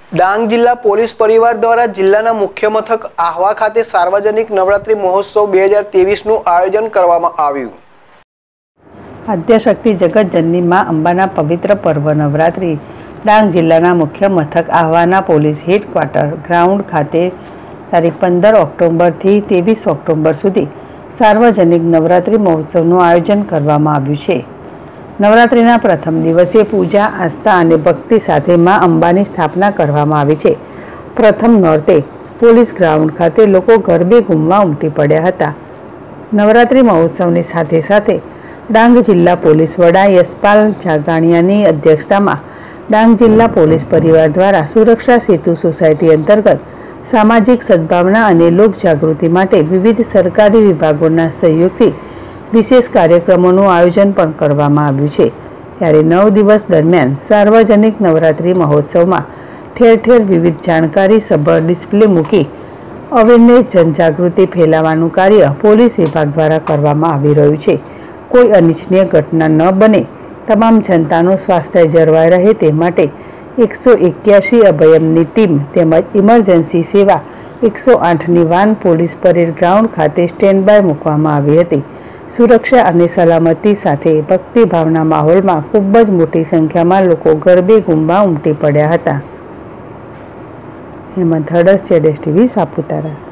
ડાંગ જિલ્લા પોલીસ પરિવાર દ્વારા જિલ્લાના મુખ્ય મથક આહવા ખાતે સાર્વજનિક નવરાત્રી મહોત્સવ 2023નું આયોજન કરવામાં આવ્યું। આદ્યશક્તિ જગતજનની માં અંબાના પવિત્ર પર્વ નવરાત્રી ડાંગ જિલ્લાના મુખ્ય મથક આહવાના પોલીસ હેડક્વાર્ટર ગ્રાઉન્ડ ખાતે તારીખ 15 ઓક્ટોબરથી 23 ઓક્ટોબર સુધી સાર્વજનિક નવરાત્રી મહોત્સવનું આયોજન કરવામાં આવ્યું છે। નવરાત્રિના પ્રથમ દિવસે પૂજા, આસ્થા અને ભક્તિ સાથે માં અંબાની સ્થાપના કરવામાં આવી છે। પ્રથમ નોરતે પોલીસ ગ્રાઉન્ડ ખાતે લોકો ગરબે ઘૂમવા ઉમટી પડ્યા હતા। નવરાત્રિ મહોત્સવની સાથે સાથે ડાંગ જિલ્લા પોલીસ વડા યશપાલ જાગાણીયાની અધ્યક્ષતામાં ડાંગ જિલ્લા પોલીસ પરિવાર દ્વારા સુરક્ષા સેતુ સોસાયટી અંતર્ગત સામાજિક સદભાવના અને લોકજાગૃતિ માટે વિવિધ સરકારી વિભાગોના સહયોગથી વિશેષ કાર્યક્રમોનું આયોજન પણ કરવામાં આવ્યું છે। ત્યારે 9 દિવસ દરમિયાન સાર્વજનિક નવરાત્રિ મહોત્સવમાં ઠેર ઠેર વિવિધ જાણકારી સભર ડિસ્પ્લે મૂકી અવેરનેસ જનજાગૃતિ ફેલાવવાનું કાર્ય પોલીસ વિભાગ દ્વારા કરવામાં આવી રહ્યું છે। કોઈ અનિચ્છનીય ઘટના ન બને, તમામ જનતાનું સ્વાસ્થ્ય જળવાઈ રહે તે માટે 181 અભયમની ટીમ તેમજ ઇમરજન્સી સેવા 108ની વાન પોલીસ પરેડ ગ્રાઉન્ડ ખાતે સ્ટેન્ડ બાય મૂકવામાં આવી હતી। સુરક્ષા અને સલામતી સાથે ભક્તિભાવના માહોલમાં ખૂબ જ મોટી સંખ્યામાં લોકો ગરબે ઘૂમવા ઉમટી પડ્યા હતા। હેમંત હડસ, ZSTV, સાપુતારા।